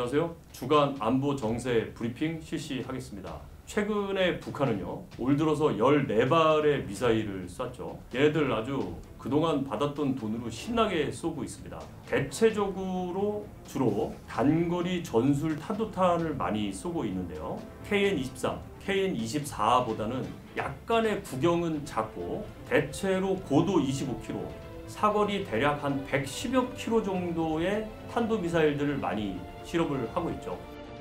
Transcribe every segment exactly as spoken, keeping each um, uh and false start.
안녕하세요. 주간 안보 정세 브리핑 실시하겠습니다. 최근에 북한은요, 올 들어서 열네 발의 미사일을 쐈죠. 얘네들 아주 그동안 받았던 돈으로 신나게 쏘고 있습니다. 대체적으로 주로 단거리 전술 탄도탄을 많이 쏘고 있는데요. 케이엔 이십삼, 케이엔 이십사보다는 약간의 구경은 작고 대체로 고도 이십오 킬로미터, 사거리 대략 한 백십여 킬로미터 정도의 탄도미사일들을 많이 실험을 하고 있죠.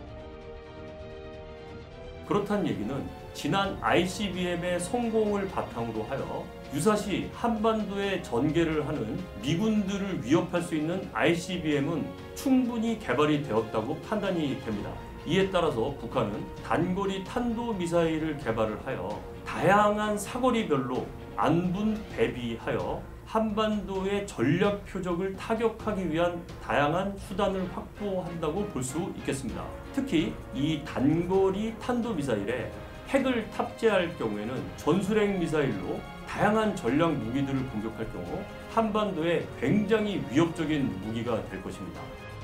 그렇다는 얘기는 지난 아이씨비엠의 성공을 바탕으로 하여 유사시 한반도에 전개를 하는 미군들을 위협할 수 있는 아이씨비엠은 충분히 개발이 되었다고 판단이 됩니다. 이에 따라서 북한은 단거리 탄도미사일을 개발을 하여 다양한 사거리별로 안분 대비하여 한반도의 전략 표적을 타격하기 위한 다양한 수단을 확보한다고 볼 수 있겠습니다. 특히 이 단거리 탄도미사일에 핵을 탑재할 경우에는 전술핵 미사일로 다양한 전략 무기들을 공격할 경우 한반도에 굉장히 위협적인 무기가 될 것입니다.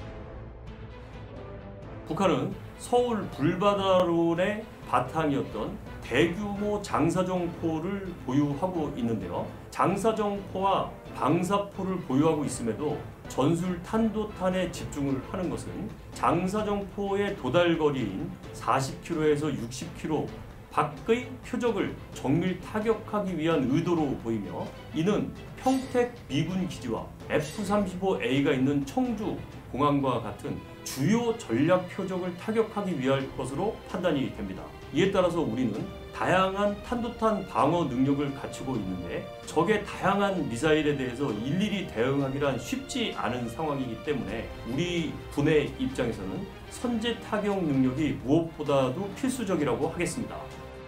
북한은 서울 불바다론의 바탕이었던 대규모 장사정포를 보유하고 있는데요. 장사정포와 방사포를 보유하고 있음에도 전술 탄도탄에 집중을 하는 것은 장사정포의 도달거리인 사십 킬로미터에서 육십 킬로미터 밖의 표적을 정밀 타격하기 위한 의도로 보이며, 이는 평택 미군 기지와 에프 삼십오 에이가 있는 청주 공항과 같은 주요 전략 표적을 타격하기 위할 것으로 판단이 됩니다. 이에 따라서 우리는 다양한 탄도탄 방어 능력을 갖추고 있는데 적의 다양한 미사일에 대해서 일일이 대응하기란 쉽지 않은 상황이기 때문에 우리 군의 입장에서는 선제 타격 능력이 무엇보다도 필수적이라고 하겠습니다.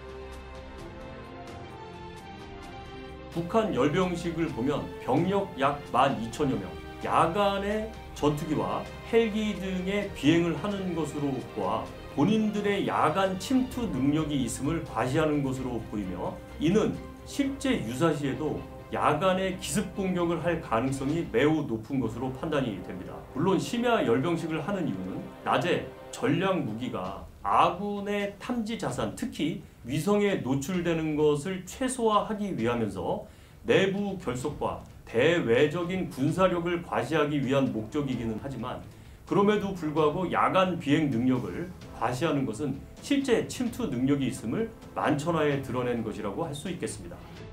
북한 열병식을 보면 병력 약 만 이천여 명, 야간에 전투기와 헬기 등의 비행을 하는 것으로 보아 본인들의 야간 침투 능력이 있음을 과시하는 것으로 보이며, 이는 실제 유사시에도 야간에 기습 공격을 할 가능성이 매우 높은 것으로 판단이 됩니다. 물론 심야 열병식을 하는 이유는 낮에 전략 무기가 아군의 탐지 자산, 특히 위성에 노출되는 것을 최소화하기 위하면서 내부 결속과 대외적인 군사력을 과시하기 위한 목적이기는 하지만, 그럼에도 불구하고 야간 비행 능력을 과시하는 것은 실제 침투 능력이 있음을 만천하에 드러낸 것이라고 할 수 있겠습니다.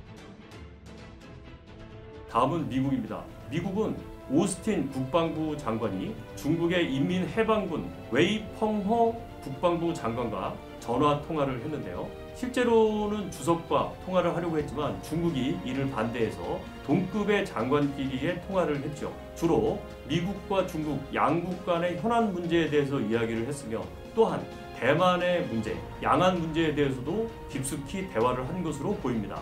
다음은 미국입니다. 미국은 오스틴 국방부 장관이 중국의 인민해방군 웨이펑허 국방부 장관과 전화 통화를 했는데요. 실제로는 주석과 통화를 하려고 했지만 중국이 이를 반대해서 동급의 장관끼리의 통화를 했죠. 주로 미국과 중국 양국 간의 현안 문제에 대해서 이야기를 했으며, 또한 대만의 문제, 양안 문제에 대해서도 깊숙이 대화를 한 것으로 보입니다.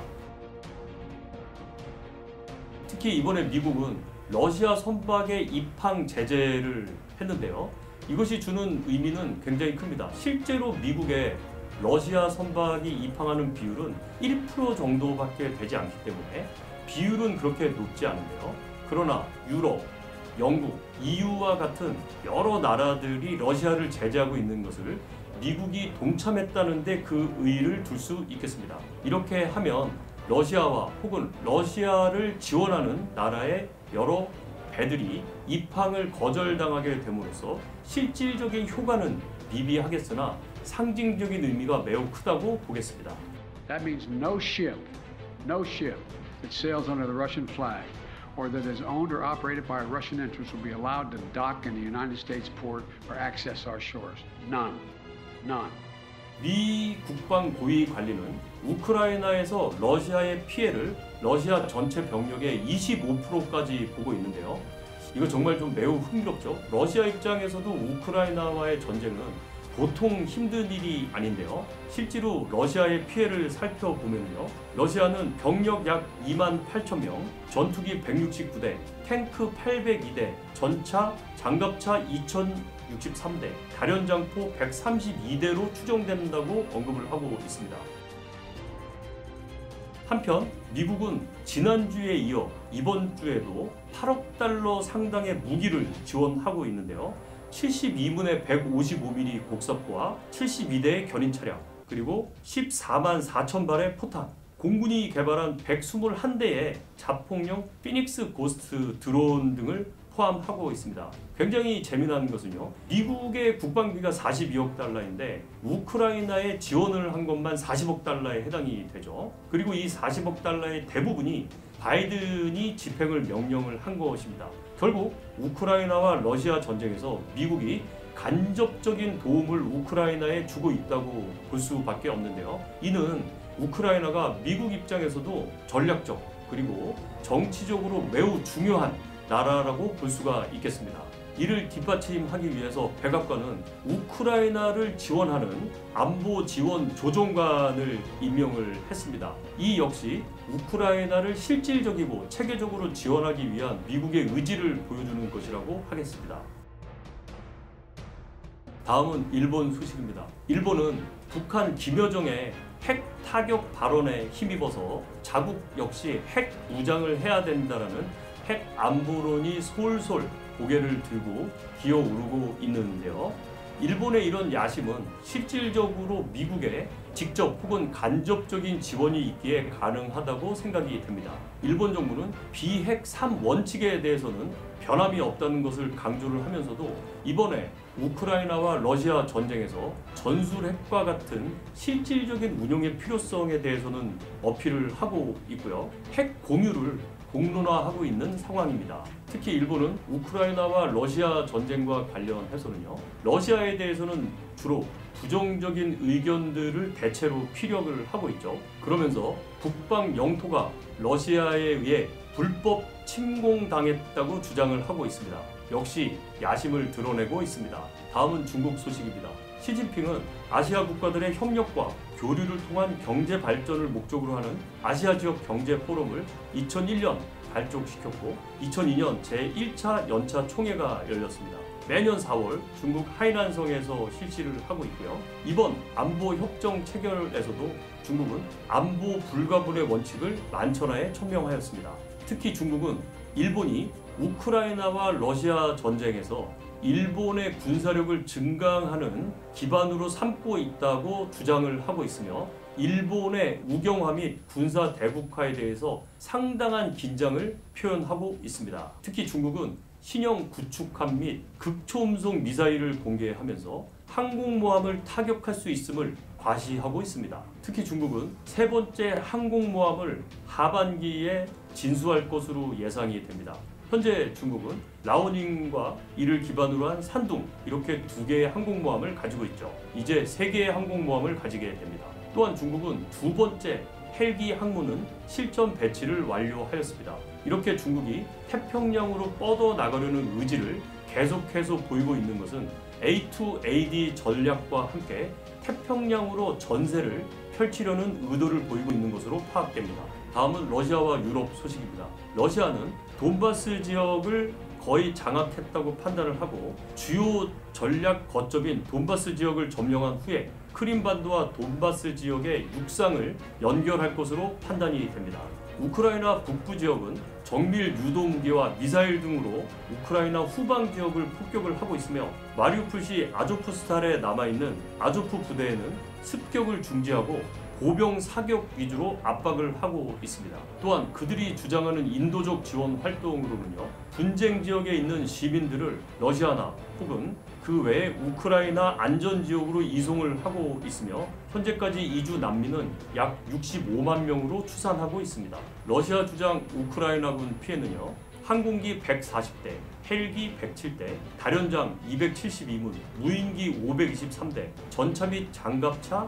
특히 이번에 미국은 러시아 선박의 입항 제재를 했는데요. 이것이 주는 의미는 굉장히 큽니다. 실제로 미국의 러시아 선박이 입항하는 비율은 일 퍼센트 정도밖에 되지 않기 때문에 비율은 그렇게 높지 않은데요. 그러나 유럽, 영국, 이유와 같은 여러 나라들이 러시아를 제재하고 있는 것을 미국이 동참했다는 데 그 의의를 둘 수 있겠습니다. 이렇게 하면 러시아와 혹은 러시아를 지원하는 나라의 여러 배들이 입항을 거절당하게 됨으로써 실질적인 효과는 미비하겠으나 상징적인 의미가 매우 크다고 보겠습니다. That means no ship, no ship that sails under the Russian flag or that is owned or operated by a Russian interest will be allowed to dock in the United States port or access our shores. None. None. 미 국방 고위 관리는 우크라이나에서 러시아의 피해를 러시아 전체 병력의 이십오 퍼센트까지 보고 있는데요. 이거 정말 좀 매우 흥미롭죠. 러시아 입장에서도 우크라이나와의 전쟁은 보통 힘든 일이 아닌데요. 실제로 러시아의 피해를 살펴보면요. 러시아는 병력 약 이만 팔천 명, 전투기 백육십구 대, 탱크 팔백이 대, 전차, 장갑차 이천육십삼 대, 다련장포 백삼십이 대로 추정된다고 언급을 하고 있습니다. 한편 미국은 지난주에 이어 이번 주에도 팔억 달러 상당의 무기를 지원하고 있는데요. 칠십이 문의 백오십오 밀리미터 곡사포와 칠십이 대의 견인 차량, 그리고 십사만 사천 발의 포탄, 공군이 개발한 백이십일 대의 자폭용 피닉스 고스트 드론 등을 포함하고 있습니다. 굉장히 재미난 것은요, 미국의 국방비가 사십이억 달러인데 우크라이나에 지원을 한 것만 사십억 달러에 해당이 되죠. 그리고 이 사십억 달러의 대부분이 바이든이 집행을 명령을 한 것입니다. 결국 우크라이나와 러시아 전쟁에서 미국이 간접적인 도움을 우크라이나에 주고 있다고 볼 수밖에 없는데요. 이는 우크라이나가 미국 입장에서도 전략적 그리고 정치적으로 매우 중요한 나라라고 볼 수가 있겠습니다. 이를 뒷받침하기 위해서 백악관은 우크라이나를 지원하는 안보 지원 조정관을 임명을 했습니다. 이 역시 우크라이나를 실질적이고 체계적으로 지원하기 위한 미국의 의지를 보여주는 것이라고 하겠습니다. 다음은 일본 소식입니다. 일본은 북한 김여정의 핵 타격 발언에 힘입어서 자국 역시 핵 무장을 해야 된다라는 핵 안보론이 솔솔 고개를 들고 기어오르고 있는데요. 일본의 이런 야심은 실질적으로 미국에 직접 혹은 간접적인 지원이 있기에 가능하다고 생각이 됩니다. 일본 정부는 비핵 삼 원칙에 대해서는 변함이 없다는 것을 강조를 하면서도 이번에 우크라이나와 러시아 전쟁에서 전술핵과 같은 실질적인 운용의 필요성에 대해서는 어필을 하고 있고요. 핵 공유를 공론화하고 있는 상황입니다. 특히 일본은 우크라이나와 러시아 전쟁과 관련해서는요, 러시아에 대해서는 주로 부정적인 의견들을 대체로 피력을 하고 있죠. 그러면서 북방 영토가 러시아에 의해 불법 침공당했다고 주장을 하고 있습니다. 역시 야심을 드러내고 있습니다. 다음은 중국 소식입니다. 시진핑은 아시아 국가들의 협력과 교류를 통한 경제 발전을 목적으로 하는 아시아 지역 경제 포럼을 이천일 년 발족시켰고 이천이 년 제일 차 연차 총회가 열렸습니다. 매년 사월 중국 하이난성에서 실시를 하고 있고요. 이번 안보 협정 체결에서도 중국은 안보 불가분의 원칙을 만천하에 천명하였습니다. 특히 중국은 일본이 우크라이나와 러시아 전쟁에서 일본의 군사력을 증강하는 기반으로 삼고 있다고 주장을 하고 있으며 일본의 우경화 및 군사 대국화에 대해서 상당한 긴장을 표현하고 있습니다. 특히 중국은 신형 구축함 및 극초음속 미사일을 공개하면서 항공모함을 타격할 수 있음을 과시하고 있습니다. 특히 중국은 세 번째 항공모함을 하반기에 진수할 것으로 예상이 됩니다. 현재 중국은 라오닝과 이를 기반으로 한 산둥 이렇게 두 개의 항공모함을 가지고 있죠. 이제 세 개의 항공모함을 가지게 됩니다. 또한 중국은 두 번째 헬기 항모는 실전 배치를 완료하였습니다. 이렇게 중국이 태평양으로 뻗어나가려는 의지를 계속해서 보이고 있는 것은 에이 투 에이 디 전략과 함께 태평양으로 전세를 펼치려는 의도를 보이고 있는 것으로 파악됩니다. 다음은 러시아와 유럽 소식입니다. 러시아는 돈바스 지역을 거의 장악했다고 판단을 하고 주요 전략 거점인 돈바스 지역을 점령한 후에 크림반도와 돈바스 지역의 육상을 연결할 것으로 판단이 됩니다. 우크라이나 북부 지역은 정밀 유도 무기와 미사일 등으로 우크라이나 후방 지역을 폭격을 하고 있으며 마리우폴시 아조프스탈에 남아있는 아조프 부대에는 습격을 중지하고 보병 사격 위주로 압박을 하고 있습니다. 또한 그들이 주장하는 인도적 지원 활동으로는요, 분쟁 지역에 있는 시민들을 러시아나 혹은 그 외에 우크라이나 안전지역으로 이송을 하고 있으며 현재까지 이주 난민은 약 육십오만 명으로 추산하고 있습니다. 러시아 주장 우크라이나군 피해는요, 항공기 백사십 대, 헬기 백칠 대, 다련장 이백칠십이 문, 무인기 오백이십삼 대, 전차 및 장갑차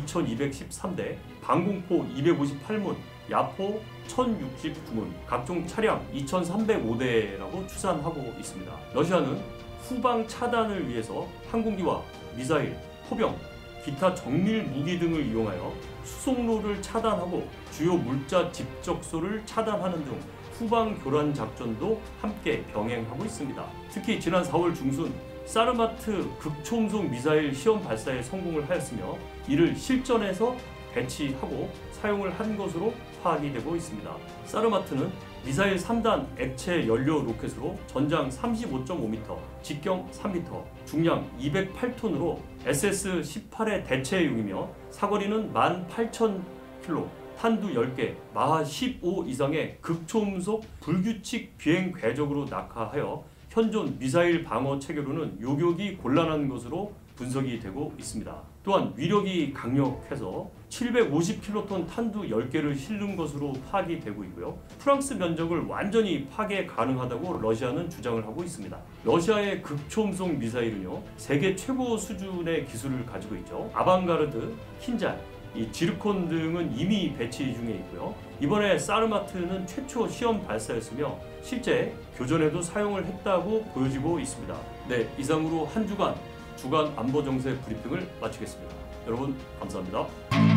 이천이백십삼 대, 방공포 이백오십팔 문, 야포 천육십구 문, 각종 차량 이천삼백오 대라고 추산하고 있습니다. 러시아는 후방 차단을 위해서 항공기와 미사일, 포병, 기타 정밀 무기 등을 이용하여 수송로를 차단하고 주요 물자 집적소를 차단하는 등 후방 교란 작전도 함께 병행하고 있습니다. 특히 지난 사월 중순 사르마트 극초음속 미사일 시험 발사에 성공을 하였으며 이를 실전에서 배치하고 사용을 한 것으로 파악이 되고 있습니다. 사르마트는 미사일 삼 단 액체 연료 로켓으로 전장 삼십오 점 오 미터, 직경 삼 미터, 중량 이백팔 톤으로 에스에스 십팔의 대체용이며 사거리는 만 팔천 킬로미터, 탄두 열 개, 마하 십오 이상의 극초음속 불규칙 비행 궤적으로 낙하하여 현존 미사일 방어 체계로는 요격이 곤란한 것으로 분석이 되고 있습니다. 또한 위력이 강력해서 칠백오십 킬로톤 탄두 열 개를 실는 것으로 파악이 되고 있고요. 프랑스 면적을 완전히 파괴 가능하다고 러시아는 주장을 하고 있습니다. 러시아의 극초음속 미사일은요, 세계 최고 수준의 기술을 가지고 있죠. 아방가르드, 킨잘, 이 지르콘 등은 이미 배치 중에 있고요. 이번에 사르마트는 최초 시험 발사였으며 실제 교전에도 사용을 했다고 보여지고 있습니다. 네, 이상으로 한 주간 주간 안보 정세 브리핑을 마치겠습니다. 여러분 감사합니다.